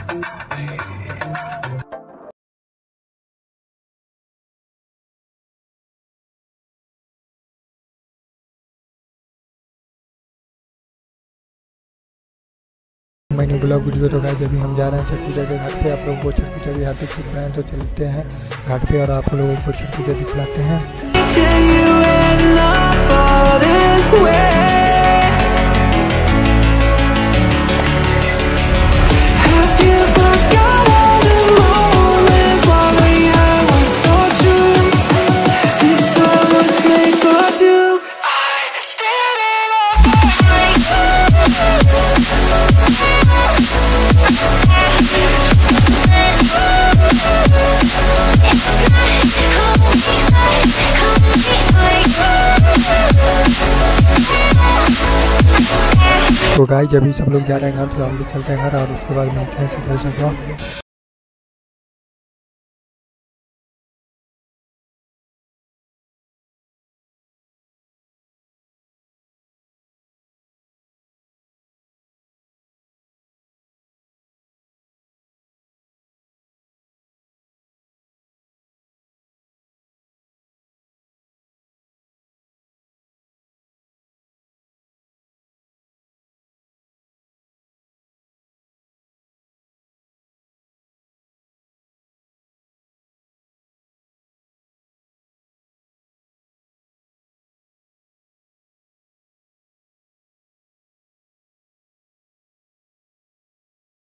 मैंने blog video तो guys अभी हम जा रहे हैं छठ पूजा के घाट पे। आप लोगों को छठ पूजा भी हार्दिक शुभकामनाएं। तो चलते हैं घाट पे और आप लोगों को छठ पूजा दिखलाते हैं। तो गाइस अभी सब लोग जा रहे हैं घर, तो हम लोग चलते हैं घर और उसके बाद मिलते हैं।